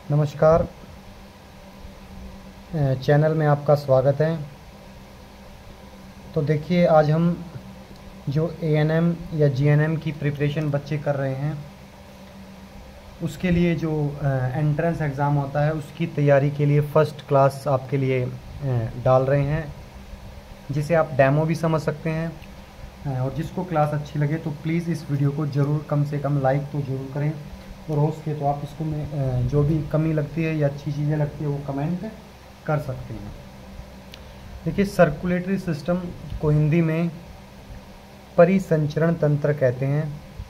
नमस्कार। चैनल में आपका स्वागत है। तो देखिए, आज हम जो एएनएम या जीएनएम की प्रिपरेशन बच्चे कर रहे हैं, उसके लिए जो एंट्रेंस एग्ज़ाम होता है उसकी तैयारी के लिए फ़र्स्ट क्लास आपके लिए डाल रहे हैं, जिसे आप डेमो भी समझ सकते हैं। और जिसको क्लास अच्छी लगे तो प्लीज़ इस वीडियो को ज़रूर कम से कम लाइक तो ज़रूर करें, और हो सके तो आप इसको में जो भी कमी लगती है या अच्छी चीज़ें लगती है वो कमेंट कर सकते हैं। देखिए, सर्कुलेटरी सिस्टम को हिंदी में परिसंचरण तंत्र कहते हैं।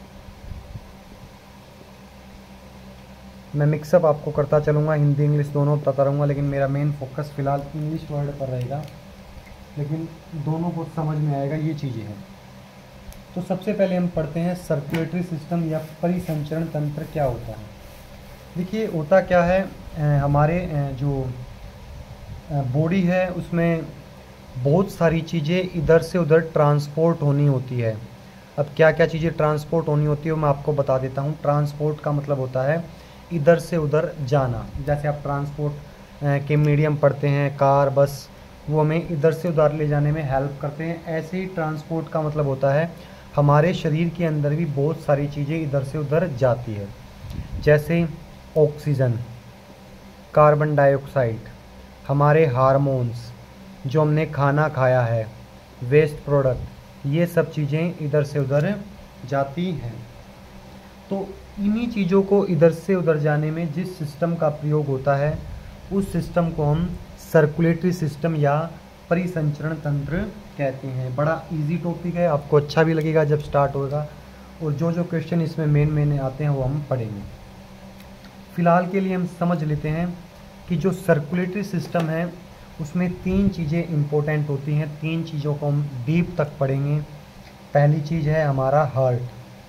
मैं मिक्सअप आपको करता चलूँगा, हिंदी इंग्लिश दोनों बताता रहूँगा, लेकिन मेरा मेन फोकस फ़िलहाल इंग्लिश वर्ड पर रहेगा, लेकिन दोनों को समझ में आएगा ये चीज़ें हैं। तो सबसे पहले हम पढ़ते हैं सर्कुलेटरी सिस्टम या परिसंचरण तंत्र क्या होता है। देखिए, होता क्या है, हमारे जो बॉडी है उसमें बहुत सारी चीज़ें इधर से उधर ट्रांसपोर्ट होनी होती है। अब क्या क्या चीज़ें ट्रांसपोर्ट होनी होती है वो मैं आपको बता देता हूँ। ट्रांसपोर्ट का मतलब होता है इधर से उधर जाना। जैसे आप ट्रांसपोर्ट के मीडियम पढ़ते हैं, कार, बस, वो हमें इधर से उधर ले जाने में हेल्प करते हैं। ऐसे ही ट्रांसपोर्ट का मतलब होता है हमारे शरीर के अंदर भी बहुत सारी चीज़ें इधर से उधर जाती है, जैसे ऑक्सीजन, कार्बन डाइऑक्साइड, हमारे हार्मोन्स, जो हमने खाना खाया है, वेस्ट प्रोडक्ट, ये सब चीज़ें इधर से उधर जाती हैं। तो इन्हीं चीज़ों को इधर से उधर जाने में जिस सिस्टम का प्रयोग होता है उस सिस्टम को हम सर्कुलेटरी सिस्टम या परिसंचरण तंत्र कहते हैं। बड़ा इजी टॉपिक है, आपको अच्छा भी लगेगा जब स्टार्ट होगा, और जो जो क्वेश्चन इसमें मेन आते हैं वो हम पढ़ेंगे। फ़िलहाल के लिए हम समझ लेते हैं कि जो सर्कुलेटरी सिस्टम है उसमें तीन चीज़ें इम्पोर्टेंट होती हैं। तीन चीज़ों को हम डीप तक पढ़ेंगे। पहली चीज़ है हमारा हार्ट,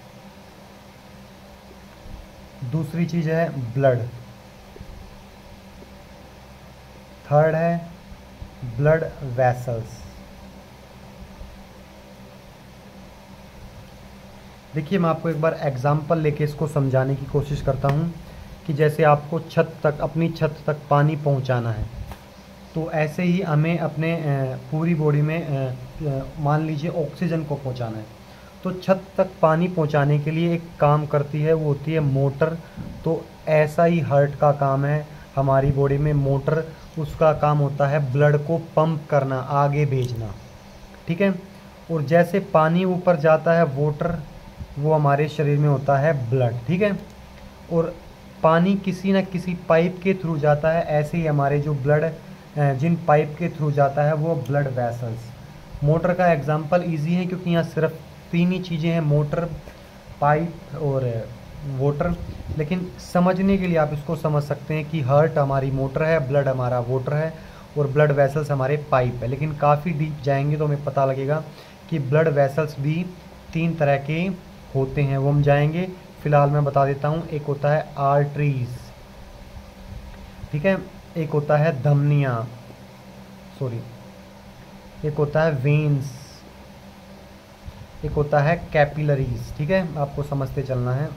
दूसरी चीज़ है ब्लड, थर्ड है ब्लड वेसल्स। देखिए, मैं आपको एक बार एग्जांपल लेके इसको समझाने की कोशिश करता हूँ कि जैसे आपको अपनी छत तक पानी पहुँचाना है, तो ऐसे ही हमें अपने पूरी बॉडी में मान लीजिए ऑक्सीजन को पहुंचाना है। तो छत तक पानी पहुंचाने के लिए एक काम करती है, वो होती है मोटर। तो ऐसा ही हार्ट का काम है हमारी बॉडी में, मोटर। उसका काम होता है ब्लड को पंप करना, आगे भेजना, ठीक है। और जैसे पानी ऊपर जाता है वाटर, वो हमारे शरीर में होता है ब्लड, ठीक है। और पानी किसी न किसी पाइप के थ्रू जाता है, ऐसे ही हमारे जो ब्लड जिन पाइप के थ्रू जाता है वो ब्लड वेसल्स। मोटर का एग्जांपल इजी है क्योंकि यहाँ सिर्फ तीन ही चीज़ें हैं, मोटर, पाइप और वाटर। लेकिन समझने के लिए आप इसको समझ सकते हैं कि हार्ट हमारी मोटर है, ब्लड हमारा वाटर है, और ब्लड वेसल्स हमारे पाइप है। लेकिन काफ़ी डीप जाएंगे तो हमें पता लगेगा कि ब्लड वेसल्स भी तीन तरह के होते हैं, वो हम जाएंगे। फ़िलहाल मैं बता देता हूँ। एक होता है आर्टरीज, ठीक है, एक होता है धमनियाँ, एक होता है वेन्स, एक होता है कैपिलरीज, ठीक है। आपको समझते चलना है।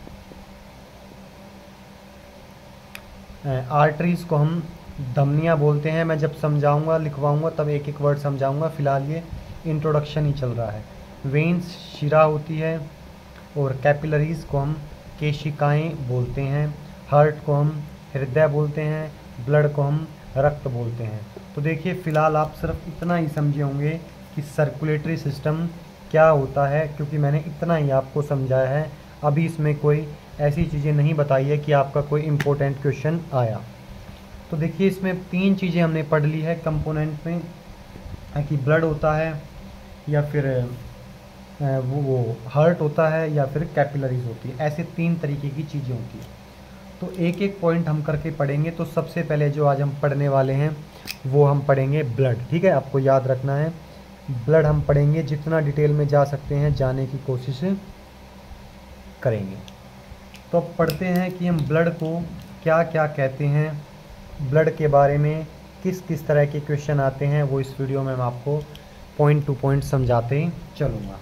आर्टरीज को हम धमनियाँ बोलते हैं। मैं जब समझाऊंगा, लिखवाऊंगा, तब एक एक वर्ड समझाऊंगा। फ़िलहाल ये इंट्रोडक्शन ही चल रहा है। वेन्स शिरा होती है, और कैपिलरीज को हम केशिकाएँ बोलते हैं। हार्ट को हम हृदय बोलते हैं, ब्लड को हम रक्त बोलते हैं। तो देखिए, फ़िलहाल आप सिर्फ इतना ही समझे होंगे कि सर्कुलेटरी सिस्टम क्या होता है, क्योंकि मैंने इतना ही आपको समझाया है। अभी इसमें कोई ऐसी चीज़ें नहीं बताई है कि आपका कोई इम्पोर्टेंट क्वेश्चन आया। तो देखिए, इसमें तीन चीज़ें हमने पढ़ ली है कंपोनेंट में, कि ब्लड होता है, या फिर वो हार्ट होता है, या फिर कैपिलरीज होती है। ऐसे तीन तरीके की चीज़ें होती हैं। तो एक एक पॉइंट हम करके पढ़ेंगे। तो सबसे पहले जो आज हम पढ़ने वाले हैं वो हम पढ़ेंगे ब्लड, ठीक है। आपको याद रखना है, ब्लड हम पढ़ेंगे। जितना डिटेल में जा सकते हैं जाने की कोशिश करेंगे। तो अब पढ़ते हैं कि हम ब्लड को क्या क्या कहते हैं, ब्लड के बारे में किस किस तरह के क्वेश्चन आते हैं, वो इस वीडियो में मैं आपको पॉइंट टू पॉइंट समझाते चलूँगा।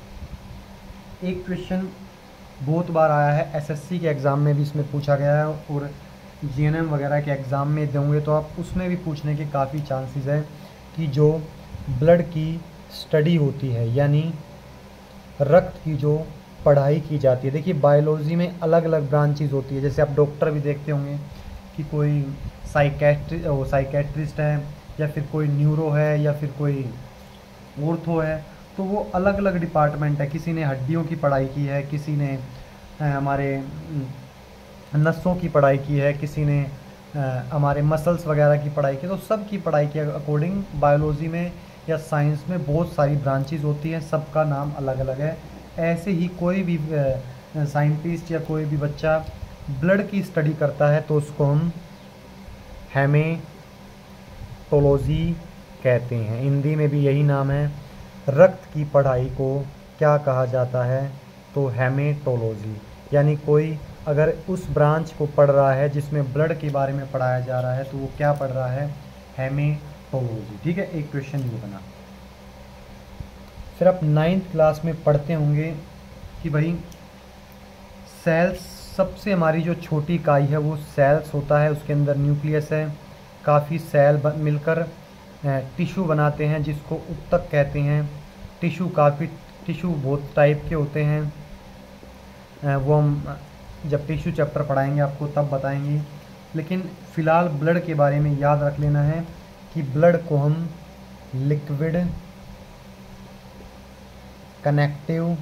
एक क्वेश्चन बहुत बार आया है, एसएससी के एग्ज़ाम में भी इसमें पूछा गया है, और जीएनएम वगैरह के एग्ज़ाम में दोगे तो आप उसमें भी पूछने के काफ़ी चांसेस है कि जो ब्लड की स्टडी होती है, यानी रक्त की जो पढ़ाई की जाती है। देखिए बायोलॉजी में अलग अलग ब्रांचेज होती है, जैसे आप डॉक्टर भी देखते होंगे कि कोई साइकेट्रिस्ट है, या फिर कोई न्यूरो है, या फिर कोई ऑर्थो है। तो वो अलग अलग डिपार्टमेंट है, किसी ने हड्डियों की पढ़ाई की है, किसी ने हमारे नसों की पढ़ाई की है, किसी ने हमारे मसल्स वगैरह की पढ़ाई की। तो सब की पढ़ाई के अकॉर्डिंग बायोलॉजी में या साइंस में बहुत सारी ब्रांचेज होती हैं, सबका नाम अलग अलग है। ऐसे ही कोई भी साइंटिस्ट या कोई भी बच्चा ब्लड की स्टडी करता है तो उसको हम हेमेटोलॉजी कहते हैं। हिंदी में भी यही नाम है। रक्त की पढ़ाई को क्या कहा जाता है? तो हेमेटोलॉजी। यानी कोई अगर उस ब्रांच को पढ़ रहा है जिसमें ब्लड के बारे में पढ़ाया जा रहा है तो वो क्या पढ़ रहा है? हेमेटोलॉजी। ठीक है, एक क्वेश्चन ये बना। फिर आप 9th क्लास में पढ़ते होंगे कि भाई सेल्स, सबसे हमारी जो छोटी इकाई है वो सेल्स होता है, उसके अंदर न्यूक्लियस है, काफ़ी सेल मिलकर टिश्यू बनाते हैं जिसको ऊतक कहते हैं। टिश्यू बहुत टाइप के होते हैं, वो हम जब टिश्यू चैप्टर पढ़ाएंगे आपको तब बताएंगे। लेकिन फ़िलहाल ब्लड के बारे में याद रख लेना है कि ब्लड को हम लिक्विड कनेक्टिव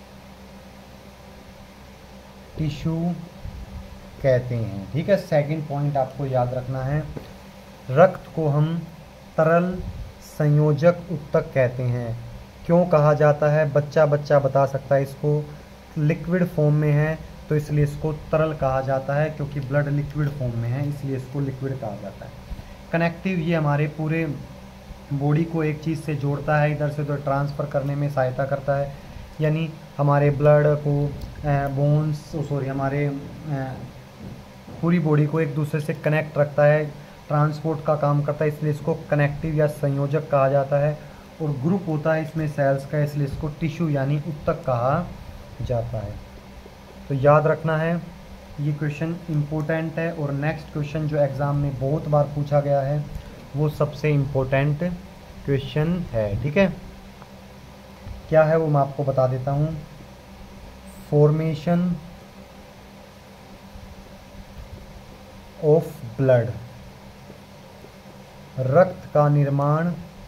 टिश्यू कहते हैं। ठीक है, सेकंड पॉइंट आपको याद रखना है। रक्त को हम तरल संयोजक ऊतक कहते हैं। क्यों कहा जाता है? बच्चा बता सकता है इसको। लिक्विड फॉर्म में है तो इसलिए इसको तरल कहा जाता है, क्योंकि ब्लड लिक्विड फॉर्म में है इसलिए इसको लिक्विड कहा जाता है। कनेक्टिव, ये हमारे पूरे बॉडी को एक चीज़ से जोड़ता है, इधर से उधर ट्रांसफ़र करने में सहायता करता है। यानी हमारे ब्लड को हमारे पूरी बॉडी को एक दूसरे से कनेक्ट रखता है, ट्रांसपोर्ट का काम करता है, इसलिए इसको कनेक्टिव या संयोजक कहा जाता है। और ग्रुप होता है इसमें सेल्स का, इसलिए इसको टिश्यू यानी ऊतक कहा जाता है। तो याद रखना है, ये क्वेश्चन इम्पोर्टेंट है। और नेक्स्ट क्वेश्चन जो एग्ज़ाम में बहुत बार पूछा गया है वो सबसे इम्पोर्टेंट क्वेश्चन है। ठीक है, क्या है वो मैं आपको बता देता हूँ। फॉर्मेशन ऑफ ब्लड, रक्त का निर्माण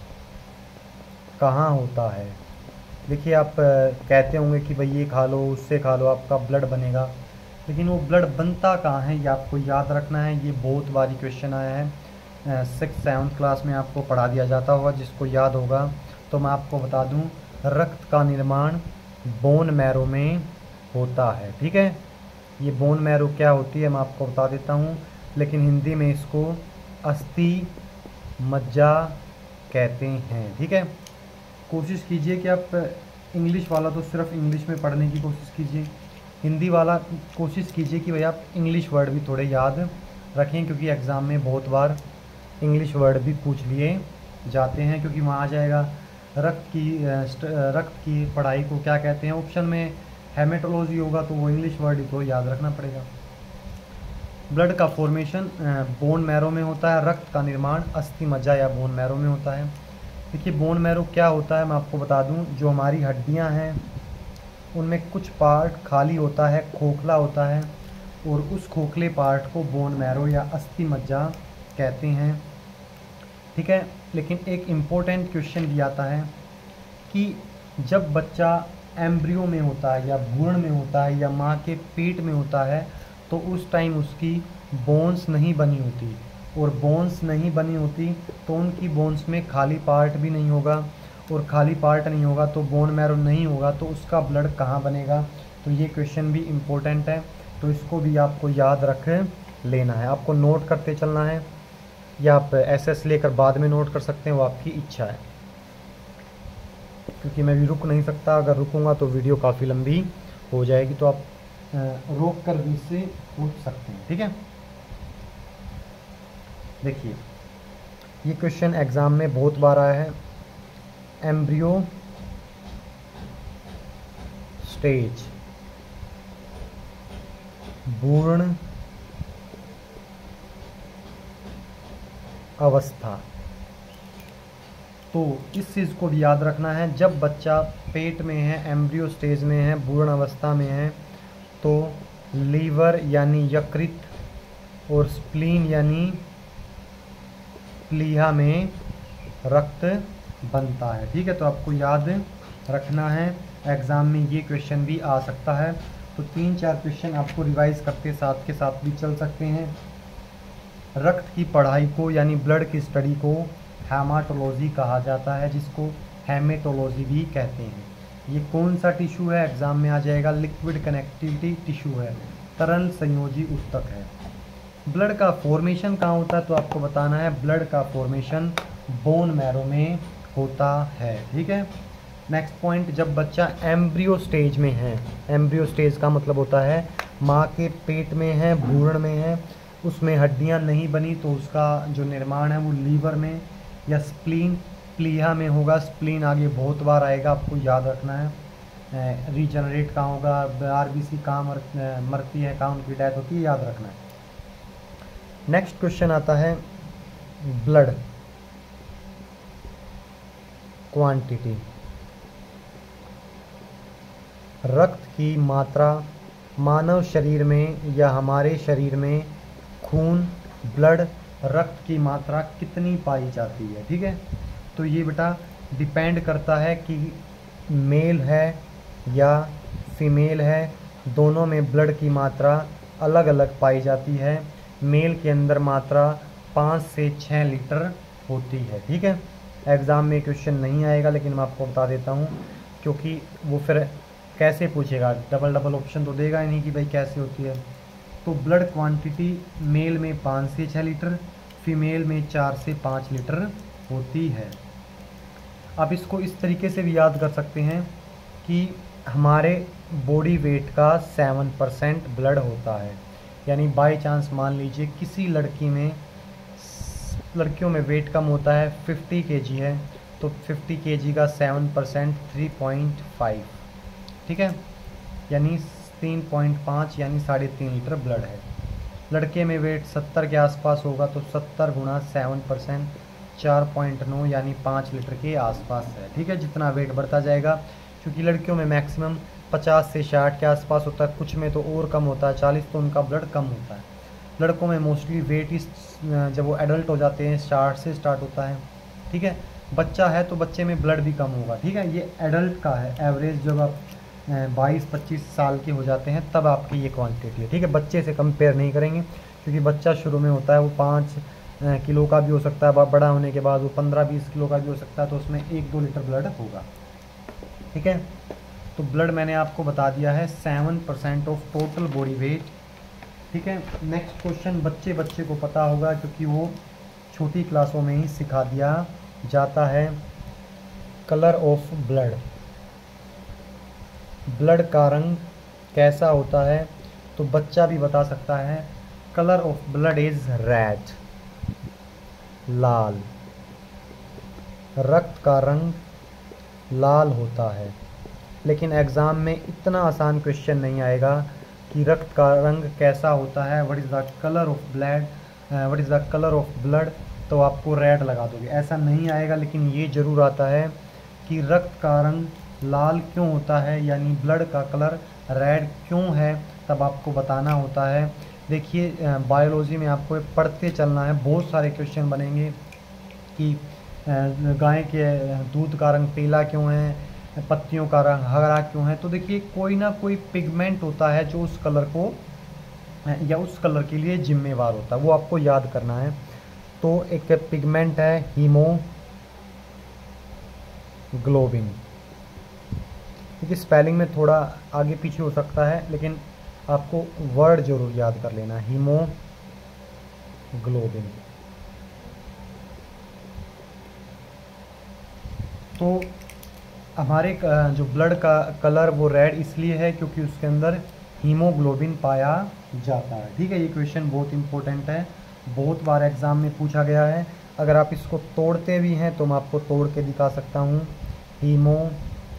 कहाँ होता है? देखिए आप कहते होंगे कि भाई ये खा लो, उससे खा लो, आपका ब्लड बनेगा, लेकिन वो ब्लड बनता कहाँ है ये आपको याद रखना है। ये बहुत बारी क्वेश्चन आया है, 6th-7th क्लास में आपको पढ़ा दिया जाता होगा। जिसको याद होगा तो मैं आपको बता दूं, रक्त का निर्माण बोन मैरो में होता है। ठीक है, ये बोन मैरो क्या होती है मैं आपको बता देता हूँ, लेकिन हिंदी में इसको अस्थि मज्जा कहते हैं। ठीक है, कोशिश कीजिए कि आप इंग्लिश वाला तो सिर्फ इंग्लिश में पढ़ने की कोशिश कीजिए, हिंदी वाला कोशिश कीजिए कि भाई आप इंग्लिश वर्ड भी थोड़े याद रखें, क्योंकि एग्ज़ाम में बहुत बार इंग्लिश वर्ड भी पूछ लिए जाते हैं। क्योंकि वहाँ आ जाएगा रक्त की पढ़ाई को क्या कहते हैं, ऑप्शन में हेमेटोलॉजी होगा तो वो इंग्लिश वर्ड ही तो याद रखना पड़ेगा। ब्लड का फॉर्मेशन बोन मैरो में होता है, रक्त का निर्माण अस्थि मज्जा या बोन मैरो में होता है। देखिए बोन मैरो क्या होता है मैं आपको बता दूं, जो हमारी हड्डियां हैं उनमें कुछ पार्ट खाली होता है, खोखला होता है, और उस खोखले पार्ट को बोन मैरो या अस्थि मज्जा कहते हैं। ठीक है, लेकिन एक इम्पोर्टेंट क्वेश्चन भी आता है कि जब बच्चा एम्ब्रियो में होता है या भ्रूण में होता है या माँ के पेट में होता है तो उस टाइम उसकी बोन्स नहीं बनी होती, और बोन्स नहीं बनी होती तो उनकी बोन्स में खाली पार्ट भी नहीं होगा, और खाली पार्ट नहीं होगा तो बोन मैरो नहीं होगा, तो उसका ब्लड कहाँ बनेगा? तो ये क्वेश्चन भी इम्पोर्टेंट है, तो इसको भी आपको याद रख लेना है। आपको नोट करते चलना है या आप एसएस लेकर बाद में नोट कर सकते हैं, वो आपकी इच्छा है, क्योंकि मैं भी रुक नहीं सकता। अगर रुकूंगा तो वीडियो काफ़ी लंबी हो जाएगी, तो आप रोक कर भी इससे पूछ सकते हैं। ठीक है, देखिए ये क्वेश्चन एग्ज़ाम में बहुत बार आया है। एम्ब्रियो स्टेज, भ्रूण अवस्था। तो इस चीज़ को भी याद रखना है, जब बच्चा पेट में है, एम्ब्रियो स्टेज में है, भ्रूण अवस्था में है, तो लीवर यानी यकृत और स्प्लीन यानी प्लीहा में रक्त बनता है। ठीक है, तो आपको याद रखना है, एग्ज़ाम में ये क्वेश्चन भी आ सकता है। तो 3-4 क्वेश्चन आपको रिवाइज करते साथ के साथ भी चल सकते हैं। रक्त की पढ़ाई को यानी ब्लड की स्टडी को हेमाटोलॉजी कहा जाता है, जिसको हेमेटोलॉजी भी कहते हैं। ये कौन सा टिश्यू है, एग्ज़ाम में आ जाएगा, लिक्विड कनेक्टिविटी टिश्यू है, तरल संयोजी ऊतक है। ब्लड का फॉर्मेशन कहाँ होता है, तो आपको बताना है ब्लड का फॉर्मेशन बोन मैरो में होता है। ठीक है, नेक्स्ट पॉइंट, जब बच्चा एम्ब्रियो स्टेज में है, एम्ब्रियो स्टेज का मतलब होता है माँ के पेट में है, भ्रूण में है, उसमें हड्डियाँ नहीं बनी, तो उसका जो निर्माण है वो लीवर में या स्प्लीन प्लीहा में होगा। स्प्लीन आगे बहुत बार आएगा, आपको याद रखना है। रीजनरेट कहाँ होगा, आरबीसी कहाँ मरती है, कहाँ उनकी डेथ होती है, याद रखना है। नेक्स्ट क्वेश्चन आता है ब्लड क्वांटिटी, रक्त की मात्रा मानव शरीर में या हमारे शरीर में खून, ब्लड, रक्त की मात्रा कितनी पाई जाती है। ठीक है, तो ये बेटा डिपेंड करता है कि मेल है या फीमेल है, दोनों में ब्लड की मात्रा अलग अलग पाई जाती है। मेल के अंदर मात्रा 5 से 6 लीटर होती है। ठीक है, एग्ज़ाम में क्वेश्चन नहीं आएगा, लेकिन मैं आपको बता देता हूँ, क्योंकि वो फिर कैसे पूछेगा, डबल ऑप्शन तो देगा ही नहीं कि भाई कैसे होती है। तो ब्लड क्वांटिटी मेल में 5 से 6 लीटर, फीमेल में 4 से 5 लीटर होती है। आप इसको इस तरीके से भी याद कर सकते हैं कि हमारे बॉडी वेट का 7% ब्लड होता है, यानी बाय चांस मान लीजिए किसी लड़कियों में वेट कम होता है, 50 kg है, तो 50 kg का 7% 3.5, ठीक है, यानी 3.5 यानी 3.5 लीटर ब्लड है। लड़के में वेट 70 के आसपास होगा, तो 70 गुणा 7% 4.9 यानी 5 लीटर के आसपास है। ठीक है, जितना वेट बढ़ता जाएगा, क्योंकि लड़कियों में मैक्सिमम 50 से 60 के आसपास होता है, कुछ में तो और कम होता है, 40, तो उनका ब्लड कम होता है। लड़कों में मोस्टली वेट इस जब वो एडल्ट हो जाते हैं 60 से स्टार्ट होता है। ठीक है, बच्चा है तो बच्चे में ब्लड भी कम होगा। ठीक है, ये एडल्ट का है, एवरेज जब आप 22-25 साल के हो जाते हैं तब आपकी ये क्वांटिटी है। ठीक है, बच्चे से कंपेयर नहीं करेंगे, क्योंकि बच्चा शुरू में होता है वो 5 किलो का भी हो सकता है, बड़ा होने के बाद वो 15-20 किलो का भी हो सकता है, तो उसमें 1-2 लीटर ब्लड होगा। ठीक है, तो ब्लड मैंने आपको बता दिया है 7% ऑफ टोटल बॉडी वेट। ठीक है, नेक्स्ट क्वेश्चन बच्चे को पता होगा, क्योंकि वो छोटी क्लासों में ही सिखा दिया जाता है। कलर ऑफ ब्लड, ब्लड का रंग कैसा होता है, तो बच्चा भी बता सकता है, colour of blood is red, लाल। रक्त का रंग लाल होता है, लेकिन एग्ज़ाम में इतना आसान क्वेश्चन नहीं आएगा कि रक्त का रंग कैसा होता है, what is the colour of blood, what is the colour of blood, तो आपको रेड लगा दोगे, ऐसा नहीं आएगा। लेकिन ये ज़रूर आता है कि रक्त का रंग लाल क्यों होता है, यानी ब्लड का कलर रेड क्यों है, तब आपको बताना होता है। देखिए बायोलॉजी में आपको पढ़ते चलना है, बहुत सारे क्वेश्चन बनेंगे कि गाय के दूध का रंग पीला क्यों है, पत्तियों का रंग हरा क्यों है। तो देखिए कोई ना कोई पिगमेंट होता है जो उस कलर को या उस कलर के लिए जिम्मेवार होता है, वो आपको याद करना है। तो एक पिगमेंट है हीमोग्लोबिन, क्योंकि स्पेलिंग में थोड़ा आगे पीछे हो सकता है, लेकिन आपको वर्ड जरूर याद कर लेना, हीमोग्लोबिन। तो हमारे जो ब्लड का कलर वो रेड इसलिए है क्योंकि उसके अंदर हीमोग्लोबिन पाया जाता है। ठीक है, ये क्वेश्चन बहुत इंपॉर्टेंट है, बहुत बार एग्ज़ाम में पूछा गया है। अगर आप इसको तोड़ते भी हैं तो मैं आपको तोड़ के दिखा सकता हूँ।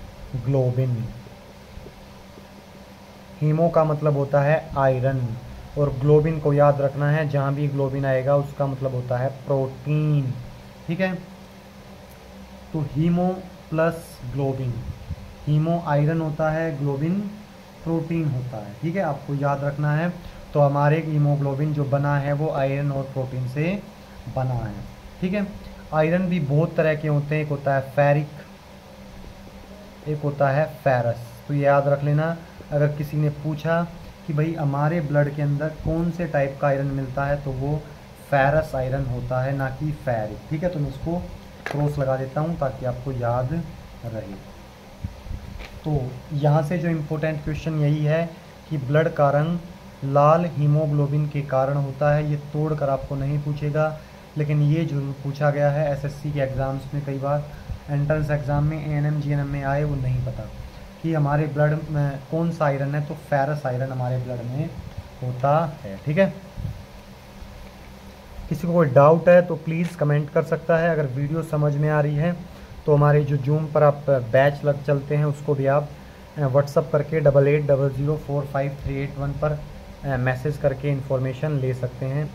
हीमोग्लोबिन, हीमो का मतलब होता है आयरन, और ग्लोबिन को याद रखना है, जहाँ भी ग्लोबिन आएगा उसका मतलब होता है प्रोटीन। ठीक है, तो haemo plus globin, haemo iron होता है, ग्लोबिन प्रोटीन होता है। ठीक है, आपको याद रखना है। तो हमारे हीमोग्लोबिन जो बना है वो आयरन और प्रोटीन से बना है। ठीक है, आयरन भी बहुत तरह के होते हैं, एक होता है फेरिक, एक होता है फेरस। तो ये याद रख लेना, अगर किसी ने पूछा कि भाई हमारे ब्लड के अंदर कौन से टाइप का आयरन मिलता है, तो वो फेरस आयरन होता है, ना कि फेरिक। ठीक है, तो मैं इसको क्रॉस लगा देता हूँ ताकि आपको याद रहे। तो यहाँ से जो इम्पोर्टेंट क्वेश्चन यही है कि ब्लड का रंग लाल हीमोग्लोबिन के कारण होता है। ये तोड़कर आपको नहीं पूछेगा, लेकिन ये जरूर पूछा गया है एसएससी के एग्ज़ाम्स में, कई बार एंट्रेंस एग्ज़ाम में एएनएम जीएनएम में आए, वो नहीं पता कि हमारे ब्लड में कौन सा आयरन है, तो फेरस आयरन हमारे ब्लड में होता है। ठीक है, किसी को कोई डाउट है तो प्लीज़ कमेंट कर सकता है। अगर वीडियो समझ में आ रही है तो हमारे जो जूम पर आप बैच लग चलते हैं उसको भी आप व्हाट्सअप करके 8800453881 पर मैसेज करके इन्फॉर्मेशन ले सकते हैं,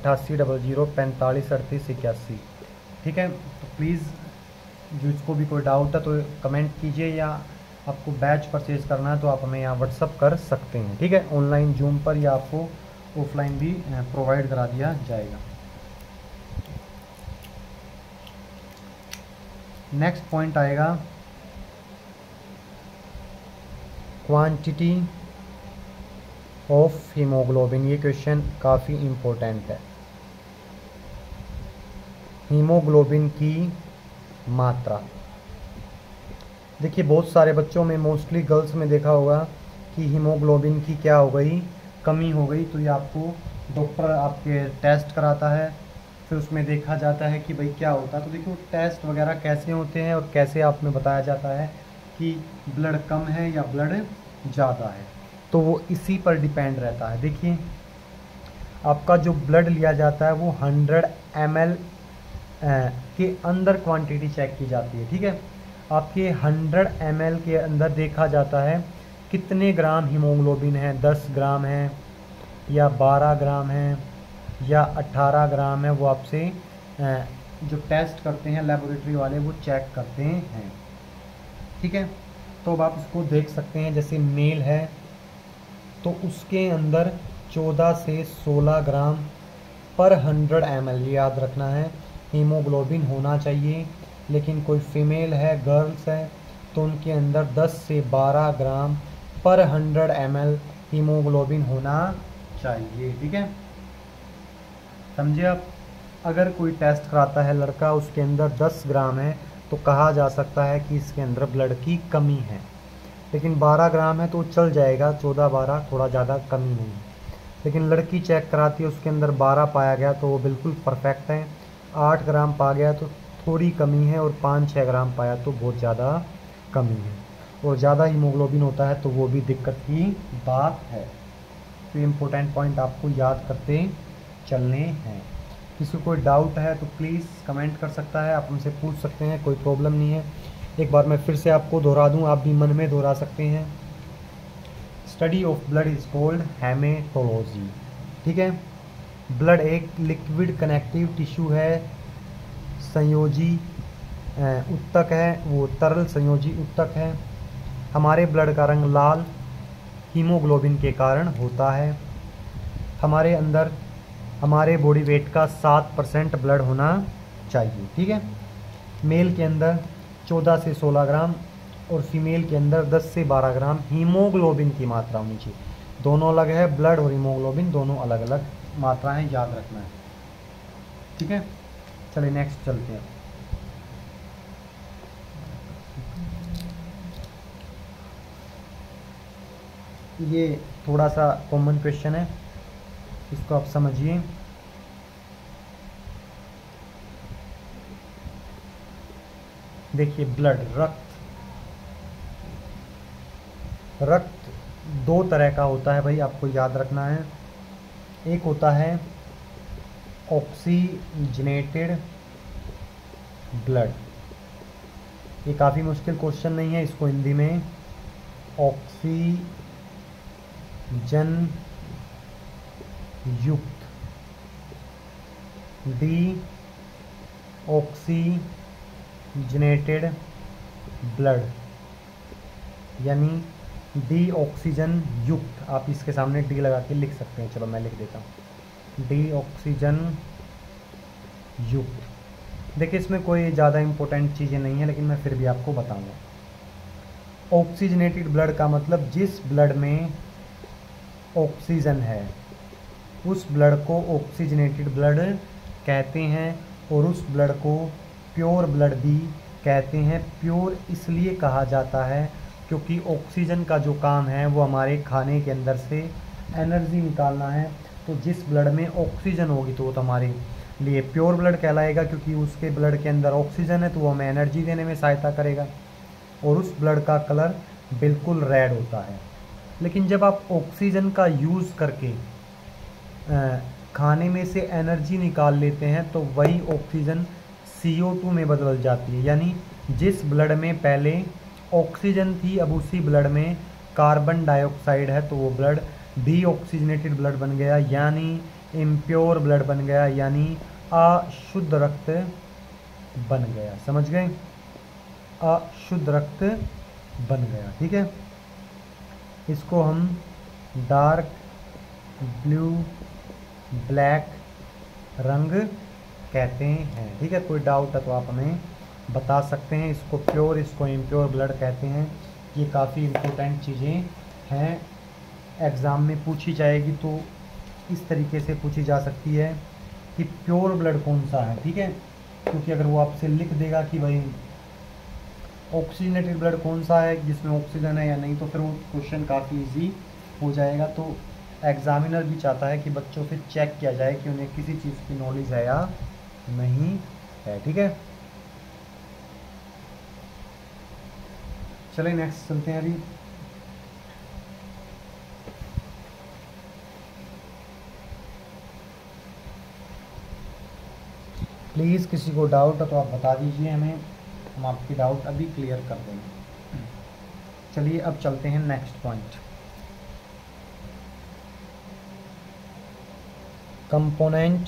8800453881। ठीक है, तो प्लीज़ जिसको भी कोई डाउट है तो कमेंट कीजिए, या आपको बैच परचेज़ करना है तो आप हमें यहाँ व्हाट्सअप कर सकते हैं। ठीक है, ऑनलाइन जूम पर, या आपको ऑफलाइन भी प्रोवाइड करा दिया जाएगा। नेक्स्ट पॉइंट आएगा क्वांटिटी ऑफ हीमोग्लोबिन। ये क्वेश्चन काफ़ी इम्पोर्टेंट है। हीमोग्लोबिन की मात्रा, देखिए बहुत सारे बच्चों में, मोस्टली गर्ल्स में देखा होगा कि हीमोग्लोबिन की क्या हो गई, कमी हो गई, तो ये आपको डॉक्टर आपके टेस्ट कराता है, फिर उसमें देखा जाता है कि भाई क्या होता है। तो देखिए टेस्ट वगैरह कैसे होते हैं और कैसे आप में बताया जाता है कि ब्लड कम है या ब्लड ज़्यादा है, तो वो इसी पर डिपेंड रहता है। देखिए आपका जो ब्लड लिया जाता है वो 100 ml के अंदर क्वांटिटी चेक की जाती है। ठीक है, आपके 100 ml के अंदर देखा जाता है कितने ग्राम हीमोग्लोबिन है, 10 ग्राम है या 12 ग्राम है या 18 ग्राम है, वो आपसे जो टेस्ट करते हैं लेबोरेटरी वाले वो चेक करते हैं। ठीक है, तो अब आप इसको देख सकते हैं, जैसे मेल है तो उसके अंदर 14 से 16 ग्राम पर 100 ml, याद रखना है, हीमोग्लोबिन होना चाहिए। लेकिन कोई फीमेल है, गर्ल्स है, तो उनके अंदर 10 से 12 ग्राम पर 100 ml हीमोग्लोबिन होना चाहिए। ठीक है, समझे आप। अगर कोई टेस्ट कराता है लड़का, उसके अंदर 10 ग्राम है, तो कहा जा सकता है कि इसके अंदर ब्लड की कमी है। लेकिन 12 ग्राम है तो चल जाएगा, 14-12 थोड़ा ज़्यादा कमी नहीं। लेकिन लड़की चेक कराती है, उसके अंदर 12 पाया गया तो वो बिल्कुल परफेक्ट है, 8 ग्राम पा गया तो थोड़ी कमी है, और 5-6 ग्राम पाया तो बहुत ज़्यादा कमी है, और ज़्यादा हीमोग्लोबिन होता है तो वो भी दिक्कत की बात है। तो इम्पोर्टेंट पॉइंट आपको याद करते चलने हैं। किसी को कोई डाउट है तो प्लीज़ कमेंट कर सकता है, आप हमसे पूछ सकते हैं, कोई प्रॉब्लम नहीं है। एक बार मैं फिर से आपको दोहरा दूं, आप भी मन में दोहरा सकते हैं। Study of blood is called haematology. ठीक है, ब्लड एक लिक्विड कनेक्टिव टिश्यू है, संयोजी उत्तक है, वो तरल संयोजी उत्तक है। हमारे ब्लड का रंग लाल हीमोग्लोबिन के कारण होता है। हमारे अंदर हमारे बॉडी वेट का 7% ब्लड होना चाहिए। ठीक है, मेल के अंदर 14 से 16 ग्राम और फीमेल के अंदर 10 से 12 ग्राम हीमोग्लोबिन की मात्रा होनी चाहिए। दोनों अलग है, ब्लड और हीमोग्लोबिन दोनों अलग अलग मात्राएं, याद रखना है। ठीक है, चलिए नेक्स्ट चलते हैं। ये थोड़ा सा कॉमन क्वेश्चन है, इसको आप समझिए। देखिए ब्लड, रक्त दो तरह का होता है भाई, आपको याद रखना है। एक होता है ऑक्सीजनेटेड ब्लड, ये काफ़ी मुश्किल क्वेश्चन नहीं है, इसको हिंदी में ऑक्सीजन युक्त, डी ऑक्सीजनेटेड ब्लड, यानी डी ऑक्सीजन युक्त, आप इसके सामने डी लगा के लिख सकते हैं, चलो मैं लिख देता हूँ, डी ऑक्सीजन युक्त। देखिए इसमें कोई ज़्यादा इम्पोर्टेंट चीज़ें नहीं है, लेकिन मैं फिर भी आपको बताऊंगा। ऑक्सीजनेटेड ब्लड का मतलब जिस ब्लड में ऑक्सीजन है उस ब्लड को ऑक्सीजनेटेड ब्लड कहते हैं, और उस ब्लड को प्योर ब्लड भी कहते हैं। प्योर इसलिए कहा जाता है क्योंकि ऑक्सीजन का जो काम है वो हमारे खाने के अंदर से एनर्जी निकालना है। तो जिस ब्लड में ऑक्सीजन होगी तो वो तो हमारे लिए प्योर ब्लड कहलाएगा, क्योंकि उसके ब्लड के अंदर ऑक्सीजन है तो वो हमें एनर्जी देने में सहायता करेगा, और उस ब्लड का कलर बिल्कुल रेड होता है। लेकिन जब आप ऑक्सीजन का यूज़ करके खाने में से एनर्जी निकाल लेते हैं तो वही ऑक्सीजन CO2 में बदल जाती है, यानी जिस ब्लड में पहले ऑक्सीजन थी अब उसी ब्लड में कार्बन डाइऑक्साइड है, तो वो ब्लड डीऑक्सीजनेटेड ब्लड बन गया, यानी इम्प्योर ब्लड बन गया, यानी अशुद्ध रक्त बन गया। समझ गए? अशुद्ध रक्त बन गया। ठीक है, इसको हम डार्क ब्लू ब्लैक रंग कहते हैं। ठीक है, कोई डाउट है तो आप हमें बता सकते हैं। इसको प्योर, इसको इम्प्योर ब्लड कहते हैं। ये काफ़ी इम्पोर्टेंट चीज़ें हैं, एग्ज़ाम में पूछी जाएगी तो इस तरीके से पूछी जा सकती है कि प्योर ब्लड कौन सा है। ठीक है, क्योंकि अगर वो आपसे लिख देगा कि भाई ऑक्सीजनेटेड ब्लड कौन सा है जिसमें ऑक्सीजन है या नहीं, तो फिर वो क्वेश्चन काफ़ी इजी हो जाएगा। तो एग्जामिनर भी चाहता है कि बच्चों से चेक किया जाए कि उन्हें किसी चीज़ की नॉलेज है या नहीं है। ठीक है, चलिए नेक्स्ट चलते हैं। अभी प्लीज़ किसी को डाउट है तो आप बता दीजिए हमें, हम आपकी डाउट अभी क्लियर कर देंगे। चलिए अब चलते हैं next point, component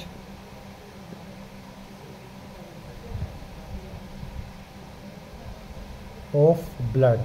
of blood.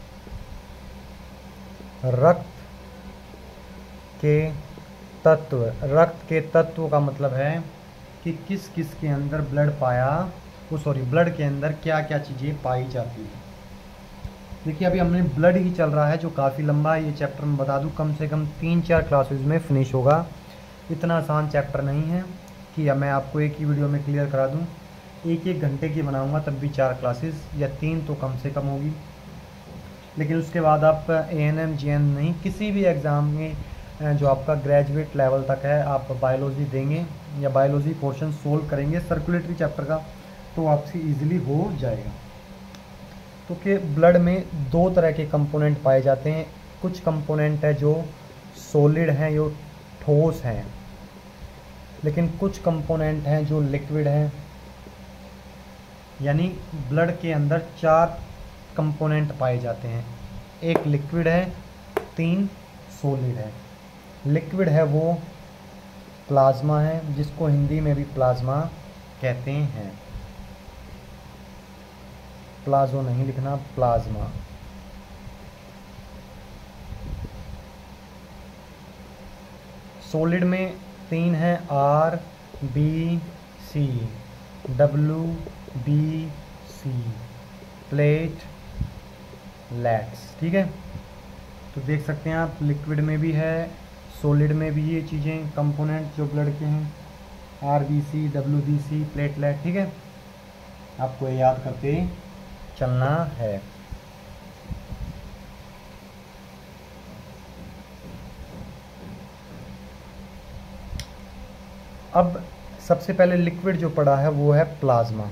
रक्त के तत्व, रक्त के तत्व का मतलब है कि किस किस के अंदर ब्लड पाया, ब्लड के अंदर क्या क्या चीज़ें पाई जाती है। देखिए अभी हमने ब्लड ही चल रहा है जो काफ़ी लंबा है। ये चैप्टर मैं बता दूं कम से कम 3-4 क्लासेस में फिनिश होगा। इतना आसान चैप्टर नहीं है कि मैं आपको एक ही वीडियो में क्लियर करा दूं। 1-1 घंटे की बनाऊंगा तब भी 4 क्लासेस या 3 तो कम से कम होगी। लेकिन उसके बाद आप ANM GN नहीं, किसी भी एग्ज़ाम में जो आपका ग्रेजुएट लेवल तक है आप बायोलॉजी देंगे या बायोलॉजी पोर्शन सोल्व करेंगे सर्कुलेटरी चैप्टर का, तो आपसे इजीली हो जाएगा। तो कि ब्लड में 2 तरह के कंपोनेंट पाए जाते हैं। कुछ कंपोनेंट है जो सॉलिड हैं, जो ठोस हैं, लेकिन कुछ कंपोनेंट हैं जो लिक्विड हैं। यानी ब्लड के अंदर 4 कंपोनेंट पाए जाते हैं, 1 लिक्विड है, 3 सॉलिड है। लिक्विड है वो प्लाज्मा है, जिसको हिंदी में भी प्लाज्मा कहते हैं। प्लाजो नहीं लिखना, प्लाज्मा। सॉलिड में 3 है, RBC, WBC, प्लेटलेट्स। ठीक है, तो देख सकते हैं आप लिक्विड में भी है, सॉलिड में भी ये चीज़ें कंपोनेंट जो ब्लड के हैं, RBC, WBC, प्लेटलेट। ठीक है, आपको ये याद करके चलना है। अब सबसे पहले लिक्विड जो पड़ा है वो है प्लाज्मा।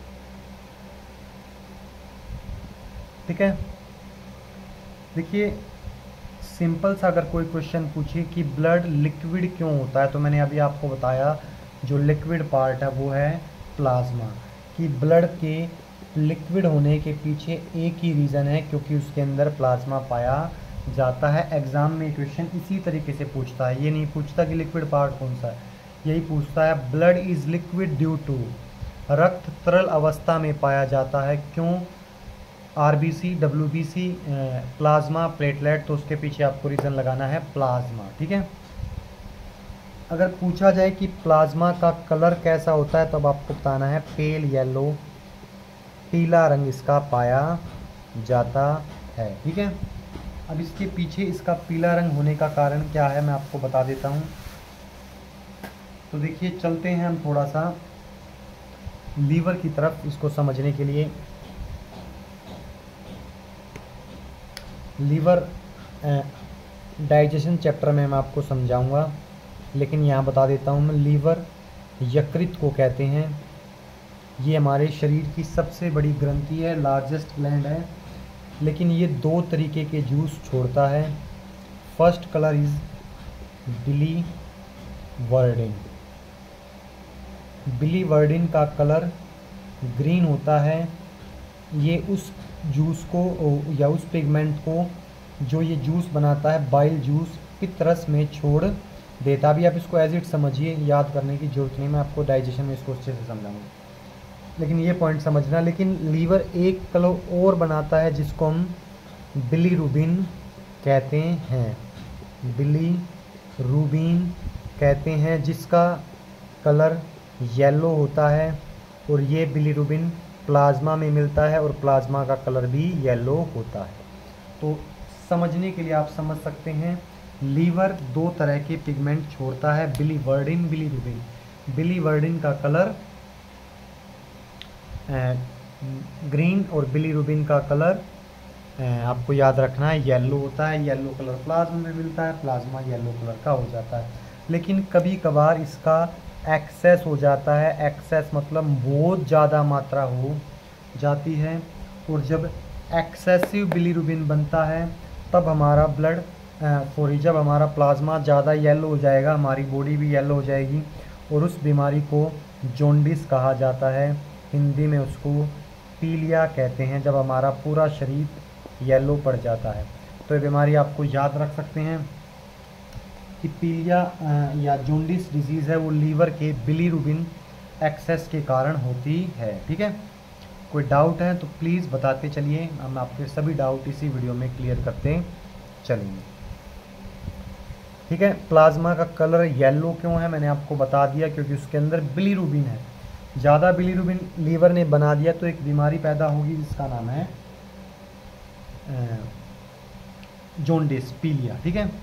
ठीक है, देखिए सिंपल सा अगर कोई क्वेश्चन पूछे कि ब्लड लिक्विड क्यों होता है, तो मैंने अभी आपको बताया जो लिक्विड पार्ट है वो है प्लाज्मा। कि ब्लड के लिक्विड होने के पीछे एक ही रीज़न है, क्योंकि उसके अंदर प्लाज्मा पाया जाता है। एग्ज़ाम में क्वेश्चन इसी तरीके से पूछता है, ये नहीं पूछता कि लिक्विड पार्ट कौन सा है, यही पूछता है blood is liquid due to, रक्त तरल अवस्था में पाया जाता है क्यों, आरबीसी, डब्ल्यूबीसी, प्लाज्मा, प्लेटलेट, तो उसके पीछे आपको रीज़न लगाना है प्लाज्मा। ठीक है। अगर पूछा जाए कि प्लाज्मा का कलर कैसा होता है, तब आपको बताना है पेल येलो, पीला रंग इसका पाया जाता है। ठीक है। अब इसके पीछे इसका पीला रंग होने का कारण क्या है मैं आपको बता देता हूँ। तो देखिए, चलते हैं हम थोड़ा सा लीवर की तरफ इसको समझने के लिए। लीवर डाइजेशन चैप्टर में मैं आपको समझाऊंगा, लेकिन यहाँ बता देता हूँ मैं, लीवर यकृत को कहते हैं। ये हमारे शरीर की सबसे बड़ी ग्रंथि है, लार्जेस्ट ग्लैंड है, लेकिन ये 2 तरीके के जूस छोड़ता है। First colour is biliverdin. Biliverdin का कलर ग्रीन होता है। ये उस जूस को या उस पिगमेंट को जो ये जूस बनाता है, बाइल जूस, पित्त में छोड़ देता। अभी आप इसको एज इट समझिए, याद करने की जरूरत नहीं, मैं आपको डाइजेशन में इसको अच्छे से समझाऊंगा, लेकिन ये पॉइंट समझना। लेकिन लीवर एक कलर और बनाता है जिसको हम बिलीरुबिन कहते हैं, बिलीरुबिन कहते हैं, जिसका कलर येलो होता है। और ये बिलीरुबिन प्लाज्मा में मिलता है और प्लाज्मा का कलर भी येलो होता है। तो समझने के लिए आप समझ सकते हैं, लीवर 2 तरह के पिगमेंट छोड़ता है, बिलीवर्डिन, बिलीरुबिन। बिलीवर्डिन का कलर ग्रीन और बिलीरुबिन का कलर आपको याद रखना है येलो होता है। येलो कलर प्लाज्मा में मिलता है, प्लाज्मा येलो कलर का हो जाता है। लेकिन कभी कभार इसका एक्सेस हो जाता है, एक्सेस मतलब बहुत ज़्यादा मात्रा हो जाती है, और जब एक्सेसिव बिलीरुबिन बनता है तब हमारा ब्लड जब हमारा प्लाज्मा ज़्यादा येलो हो जाएगा, हमारी बॉडी भी येलो हो जाएगी, और उस बीमारी को जॉन्डिस कहा जाता है। हिंदी में उसको पीलिया कहते हैं, जब हमारा पूरा शरीर येलो पड़ जाता है। तो ये बीमारी आपको याद रख सकते हैं कि पीलिया या जॉन्डिस डिजीज़ है, वो लीवर के बिलीरुबिन एक्सेस के कारण होती है। ठीक है। कोई डाउट है तो प्लीज़ बताते चलिए, हम आपके सभी डाउट इसी वीडियो में क्लियर करते चलेंगे। ठीक है। प्लाज्मा का कलर येलो क्यों है मैंने आपको बता दिया, क्योंकि उसके अंदर बिलीरुबिन है। ज़्यादा बिलीरुबिन लीवर ने बना दिया तो एक बीमारी पैदा होगी जिसका नाम है जॉन्डिस, पीलिया। ठीक है।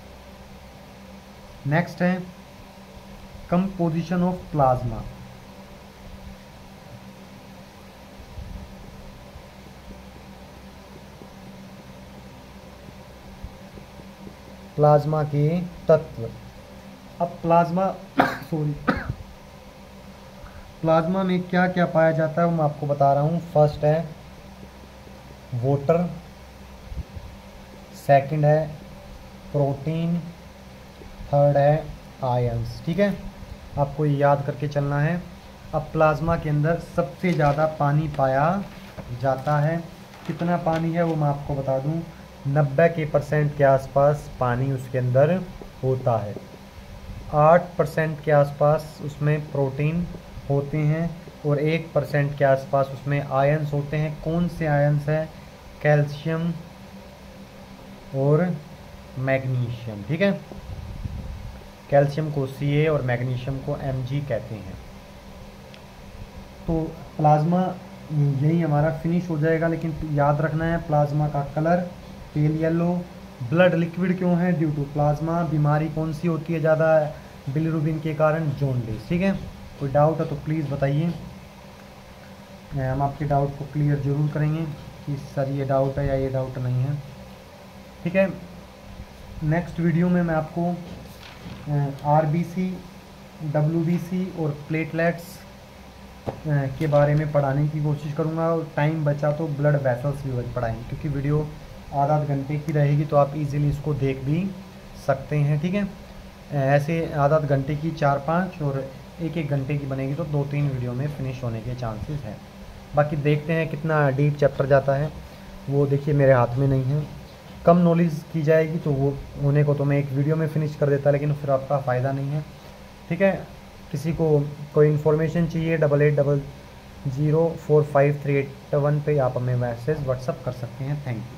नेक्स्ट है कंपोजिशन ऑफ प्लाज्मा। प्लाज्मा के तत्व। अब प्लाज्मा प्लाज्मा में क्या क्या पाया जाता है वो मैं आपको बता रहा हूँ। फर्स्ट है वाटर, सेकंड है प्रोटीन, थर्ड है आयंस। ठीक है। आपको ये याद करके चलना है। अब प्लाज्मा के अंदर सबसे ज़्यादा पानी पाया जाता है। कितना पानी है वो मैं आपको बता दूं, 90% के आसपास पानी उसके अंदर होता है। 8% के आसपास उसमें प्रोटीन होते हैं और 1% के आसपास उसमें आयंस होते हैं। कौन से आयंस हैं? कैल्शियम और मैग्नीशियम। ठीक है। कैल्शियम को Ca और मैग्नीशियम को Mg कहते हैं। तो प्लाज्मा यही हमारा फिनिश हो जाएगा, लेकिन याद रखना है प्लाज्मा का colour pale yellow. Blood liquid क्यों है? Due to plasma. बीमारी कौन सी होती है ज़्यादा बिलीरुबिन के कारण? जॉन्डिस। ठीक है। कोई डाउट है तो प्लीज़ बताइए, हम आपके डाउट को क्लियर ज़रूर करेंगे कि सर ये डाउट है या ये डाउट नहीं है। ठीक है। नेक्स्ट वीडियो में मैं आपको आरबीसी, डब्ल्यूबीसी और प्लेटलेट्स के बारे में पढ़ाने की कोशिश करूंगा, और टाइम बचा तो ब्लड वेसल्स भी पढ़ाएंगे, क्योंकि वीडियो आधा घंटे की रहेगी तो आप इजीली इसको देख भी सकते हैं। ठीक है। ऐसे आधा घंटे की 4-5 और 1-1 घंटे की बनेगी तो 2-3 वीडियो में फिनिश होने के चांसेस हैं। बाकी देखते हैं कितना डीप चैप्टर जाता है, वो देखिए मेरे हाथ में नहीं है। कम नॉलेज की जाएगी तो वो होने को तो मैं एक वीडियो में फिनिश कर देता, लेकिन फिर आपका फ़ायदा नहीं है। ठीक है, किसी को कोई इन्फॉर्मेशन चाहिए 88004538 1 पे आप हमें मैसेज व्हाट्सअप कर सकते हैं। Thank you.